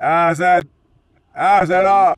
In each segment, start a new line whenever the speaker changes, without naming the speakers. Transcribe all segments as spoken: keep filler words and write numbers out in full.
أسد أسد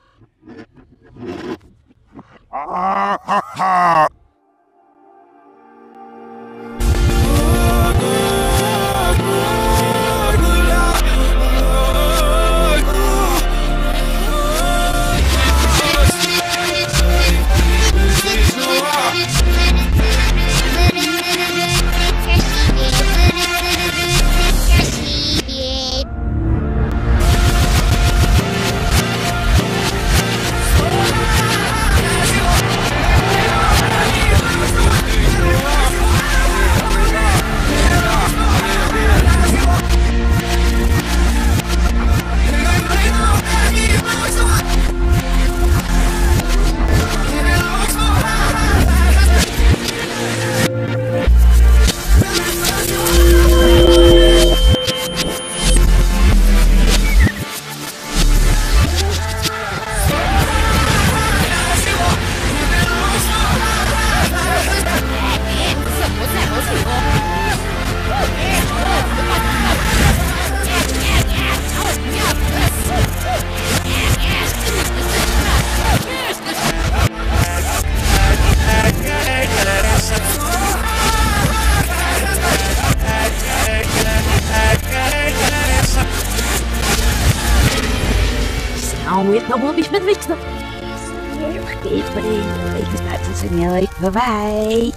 Alweer nog iets met wiksten. Vergeet me niet. Ik sta te snel even bij.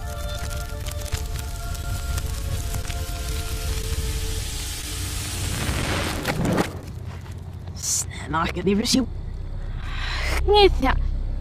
Snel, ik heb die versie. Niet, ja.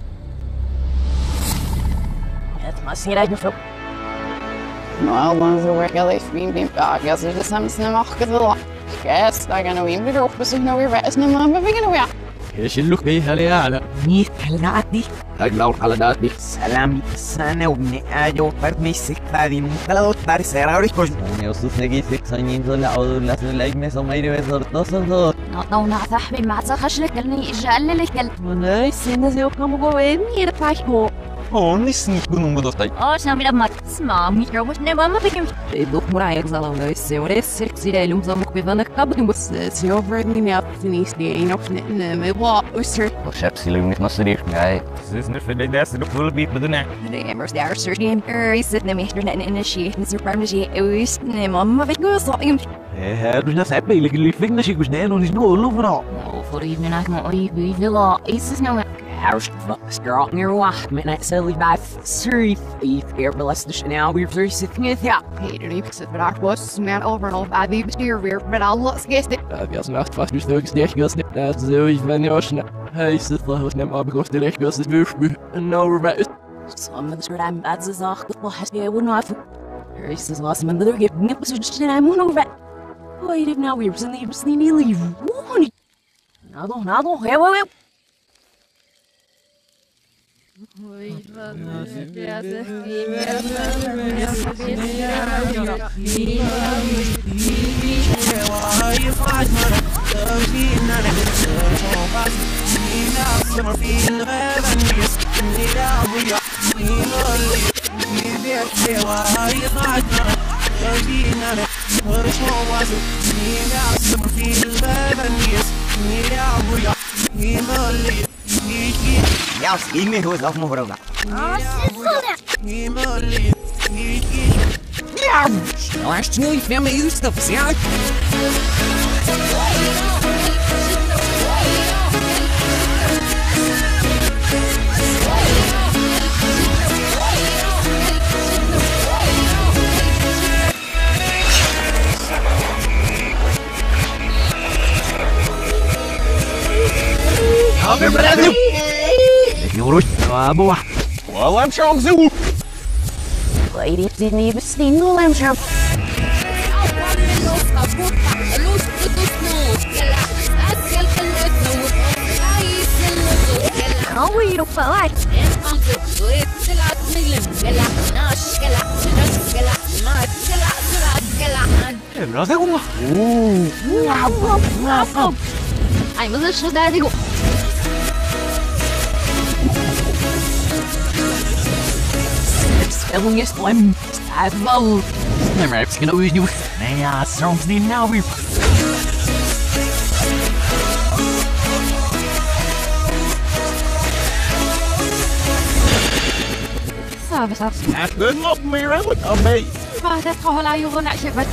Het was niet uit me veel.
Nou, dan zo werk ik even bij mijn baak. Als je de samste mag gedulden. Yes, dan gaan we weer weer op bezoek naar weer wijs naar mijn beginnen weer.
ايش اللوك بيه هلا هلا
Niet laat
اجلو على داتي
Salam sana ubni ayo permisi tadin kalau tar será os
انا وصلت نجي سكس انين زول اقول لك لايك ناس ما يري وصل تصل
não não صاحبي ما تصخش لك اني اجعل لك
انا سنه زي كم جوين
يرفعش هو
هون نسني كنون بدوستاي
اه شامي لما تسمع مش روش نبغى ما بيجي دوك مرايك زلمه بس وريس سيركسي لهم زمك بيفنك قبل بس سيوفرني ما فينيش دي اي نوف ما يبغى وسر
وشابسي لو مش مصريش معاي سيسن في الناس اللي كل بيت بدنا
Nemers daar sergeant Eris na meester na in شيء نصير برمجي اويس ماما بيجو صايم
هادو ناس عبي اللي اللي فينا شي كشنان ونجنو لو فرا
وفريد من عكم اي بي لا ايس نو Harus strong your wacht met net silly bad surf if you're molested now we're very sick with ya Peter ik zit vandaag was man over en over die bestuur weer met alles gisteren
Ja, als nacht fast dus ook snel gas net dat zo ik ben ja snel hij zit wel net maar begonnen te leggen gas het weer en nou weer
Some of the I'm bad as a well has me wouldn't have Harris is lost man the give nipples just I'm on over Wait if now we're in the sleepy leave Nado nado hey wait
Ja, ik ben goed af, mevrouw.
Oh,
Ja, laat je niet meer mee stoppen, ja.
Happy birthday! يوروش ابو والله مش عاوزه
Lady didn't even see no lamb chop. Oh, we don't feel like
برافو والله
اوه Ai, mas acho que dá digo. Spelling is slim. Stab low. Never have to know you. Man, I strong now we. Ja, was sagst du?
Ja, good luck, mir, am Base.
Was ist doch la Jungen, ich hab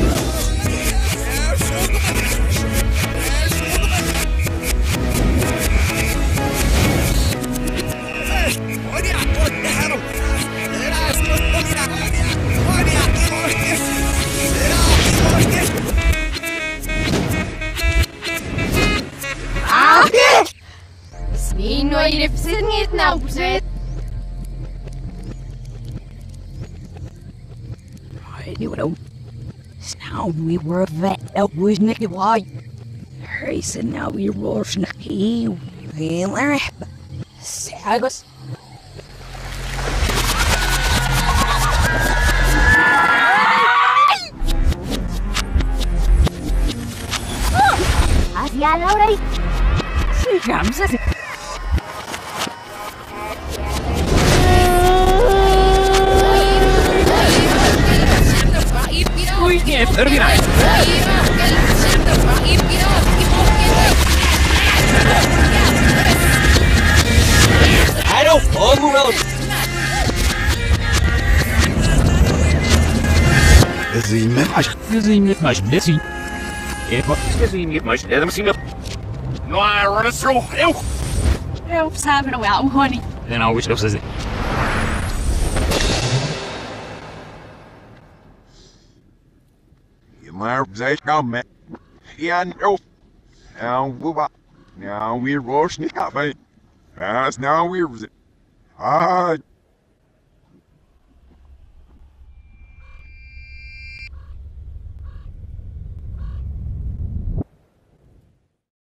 Snin nur ihre Versicherungen aufgesetzt.
You know, now we were a vet, that was Nicky White. He said, now we were Nicky, we were Sagos. Hacia la hora y. Sigamos así.
Uy, nie, terminaj! Halo, ogórek!
Zimy, masz.
Zimnie, masz leci.
Zimnie, masz, ja tam zimnie. No, I run us through. Ew!
Eu sabe, não é o Rony.
Then I wish it was.
Maar zij kan met. Ja, no. Nou, we wat. Nou, weer roos niet af. Ja, is nou weer. Ah,